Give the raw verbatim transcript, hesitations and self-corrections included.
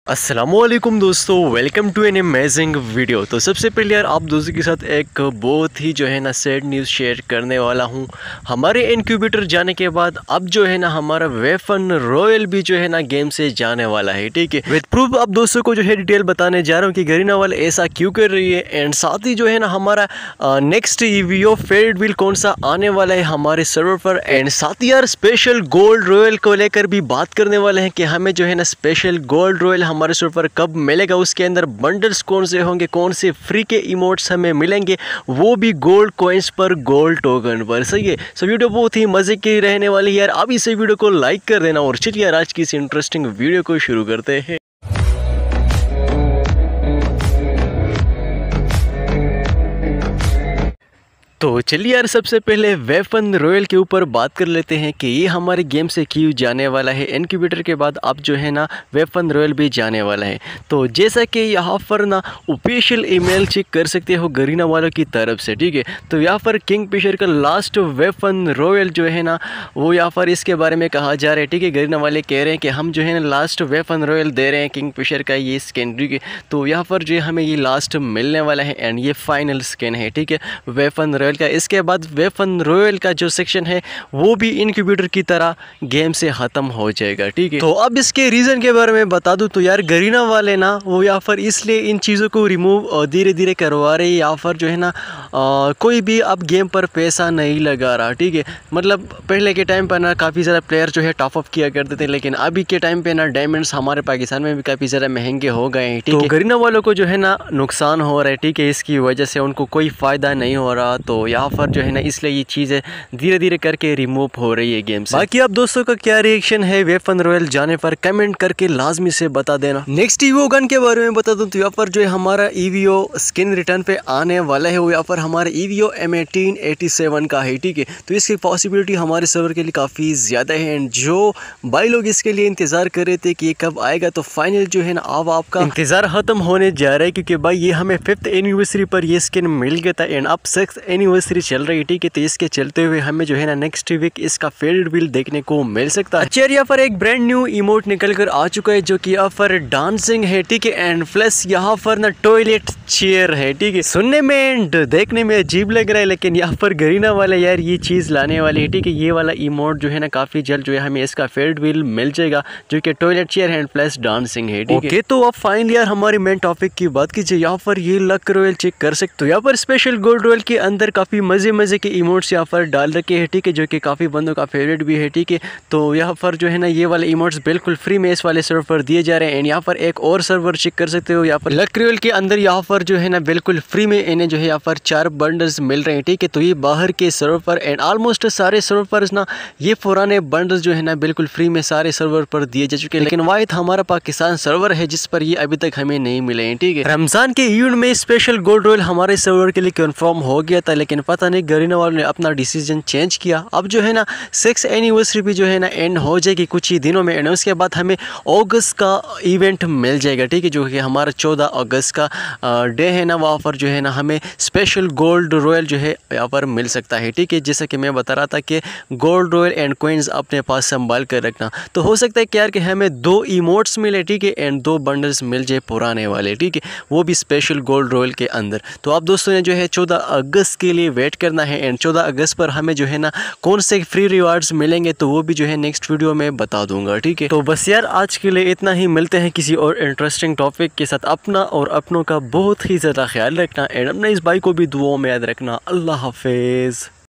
अस्सलामुअलैकुम दोस्तों, welcome to an amazing video. तो सबसे पहले यार आप दोस्तों के साथ एक बहुत ही जो है ना सैड न्यूज़ शेयर करने वाला हूं। हमारे इनक्यूबेटर जाने के बाद अब जो है ना हमारा वेफन रॉयल भी जो है ना गेम से जाने वाला है। ठीक है, विद प्रूफ आप दोस्तों को जो है डिटेल बताने जा रहा हूँ कि गरीना वाला ऐसा क्यों कर रही है, एंड साथ ही जो है ना हमारा नेक्स्ट ईवीओ फेड व्हील कौन सा आने वाला है हमारे सर्वर पर, एंड साथ ही यार स्पेशल गोल्ड रॉयल को लेकर भी बात करने वाले हैं कि हमें जो है ना स्पेशल गोल्ड रॉयल हमारे सर्वर पर कब मिलेगा, उसके अंदर बंडल्स कौन से होंगे, कौन से फ्री के इमोट्स हमें मिलेंगे, वो भी गोल्ड कॉइन्स पर, गोल्ड टोकन पर। सही है, सो वीडियो बहुत ही मजे की रहने वाली है यार। अब इस वीडियो को लाइक कर देना और चलिए यार आज की इस इंटरेस्टिंग वीडियो को शुरू करते हैं। तो चलिए यार सबसे पहले वेफन रॉयल के ऊपर बात कर लेते हैं कि ये हमारे गेम से क्यों जाने वाला है। इनक्यूबेटर के बाद अब जो है ना वेफन रॉयल भी जाने वाला है। तो जैसा कि यहाँ पर ना ऑफिशियल ईमेल चेक कर सकते हो गरीना वालों की तरफ से। ठीक है, तो यहाँ पर किंगफिशर का लास्ट वेफन रॉयल जो है ना वो यहाँ पर इसके बारे में कहा जा रहा है। ठीक है, गरीना वाले कह रहे हैं कि हम जो है ना लास्ट वेफन रॉयल दे रहे हैं किंगफिशर का ये स्किन। ठीक है, तो यहाँ पर जो हमें ये लास्ट मिलने वाला है एंड ये फाइनल स्किन है। ठीक है, वेफन रॉयल का। इसके बाद वेफन रॉयल का जो सेक्शन है वो भी इनक्यूबेटर की तरह गेम से ख़त्म हो जाएगा। ठीक है, तो अब इसके रीज़न के बारे में बता दूं तो यार गरीना वाले ना वो यहाँ पर इसलिए इन चीज़ों को रिमूव धीरे धीरे करवा रहे हैं। यहाँ पर जो है ना आ, कोई भी अब गेम पर पैसा नहीं लगा रहा। ठीक है, मतलब पहले के टाइम पर ना काफ़ी ज़्यादा प्लेयर जो है टॉप अप किया करते थे, लेकिन अभी के टाइम पे ना डायमंड्स हमारे पाकिस्तान में भी काफ़ी ज़्यादा महंगे हो गए हैं। ठीक है, तो गरीना वालों को जो है ना नुकसान हो रहा है। ठीक है, इसकी वजह से उनको कोई फ़ायदा नहीं हो रहा, तो यहाँ पर जो है ना इसलिए ये चीज़ें धीरे धीरे करके रिमूव हो रही है गेम से। बाकी आप दोस्तों का क्या रिएक्शन है वेफन रॉयल जाने पर, कमेंट करके लाजमी से बता देना। नेक्स्ट ईवीओ गन के बारे में बता दूं तो यहाँ पर जो है हमारा ईवीओ स्किन रिटर्न पे आने वाला है, वो यहाँ पर हमारा EVO M eighteen eighty seven का है। ठीक है, तो इसकी पॉसिबिलिटी हमारे सर्वर के लिए काफ़ी ज़्यादा है, एंड जो भाई लोग इसके लिए इंतज़ार कर रहे थे कि ये कब आएगा, तो फाइनल जो है ना अब आपका इंतज़ार ख़त्म होने जा रहा है, क्योंकि भाई ये हमें फिफ्थ एनिवर्सरी पर ये स्किन मिल गया था एंड अब सिक्स्थ एनिवर्सरी चल रही है। ठीक है, तो इसके चलते हुए हमें जो है ना नेक्स्ट वीक इसका फेड व्हील देखने को मिल सकता है। अच्छा, यहाँ पर एक ब्रांड न्यू इमोट निकल कर आ चुका है जो कि यहाँ पर डांसिंग है। ठीक है, एंड प्लस यहाँ पर ना टॉयलेट चेयर है। ठीक है, सुनने में एंड देखने में अजीब लग रहा है, लेकिन यहाँ पर गरीना वाले यार ये चीज़ लाने वाली है। ठीक है, ये वाला इमोट जो है ना काफ़ी जल्द जो है हमें इसका फेड व्हील मिल जाएगा जो कि टॉयलेट चेयर है प्लस डांसिंग है। ठीक है, तो अब फाइनली यार हमारे मेन टॉपिक की बात कीजिए। यहाँ पर ये लक रॉयल चेक कर सकते हो। यहाँ पर स्पेशल गोल्ड रॉयल के अंदर काफ़ी मजे मजे के इमोट्स यहाँ पर डाल रखे हैं। ठीक है, जो कि काफ़ी बंदों का फेवरेट भी है। ठीक है, तो यहाँ पर जो है ना ये वाले इमोट्स बिल्कुल फ्री में इस वाले सर्वर पर दिए जा रहे हैं, एंड यहाँ पर एक और सर्वर चेक कर सकते हो। यहाँ पर लक रॉयल के अंदर यहाँ पर जो है ना बिल्कुल फ्री में इन्हें जो है यहाँ पर चार बंडल्स मिल रहे हैं। ठीक है, तो ये बाहर के सर्वर पर एंड ऑलमोस्ट सारे सर्वर पर ना ये पुराने बंडल्स जो है ना बिल्कुल फ्री में सारे सर्वर पर दिए जा चुके हैं, लेकिन वाहिद हमारा पाकिस्तान सर्वर है जिस पर ये अभी तक हमें नहीं मिले हैं। ठीक है, रमजान के इवेंट में स्पेशल गोल्ड रॉयल हमारे सर्वर के लिए कन्फर्म हो गया था, लेकिन पता नहीं गरीना वालों ने अपना डिसीजन चेंज किया। अब जो है ना सिक्स एनिवर्सरी भी जो है ना एंड हो जाएगी कुछ ही दिनों में, एंड उसके बाद हमें अगस्त का इवेंट मिल जाएगा। ठीक है, जो कि हमारा चौदह अगस्त का डे है ना, वहाँ पर जो है ना हमें स्पेशल गोल्ड रॉयल जो है यहाँ पर मिल सकता है। ठीक है, जैसा कि मैं बता रहा था कि गोल्ड रॉयल एंड कॉइन्स अपने पास संभाल कर रखना, तो हो सकता है कि यार कि हमें दो इमोट्स मिले। ठीक है, एंड दो बंडल्स मिल जाए पुराने वाले। ठीक है, वो भी स्पेशल गोल्ड रॉयल के अंदर। तो आप दोस्तों ने जो है चौदह अगस्त के लिए वेट करना है, एंड चौदह अगस्त पर हमें जो है ना कौन से फ्री रिवार्ड्स मिलेंगे तो वो भी जो है नेक्स्ट वीडियो में बता दूंगा। ठीक है, तो बस यार आज के लिए इतना ही। मिलते हैं किसी और इंटरेस्टिंग टॉपिक के साथ। अपना और अपनों का बहुत ही ज़्यादा ख्याल रखना, एंड अपना इस भाई को भी दुआओं में याद रखना। अल्लाह हाफिज़।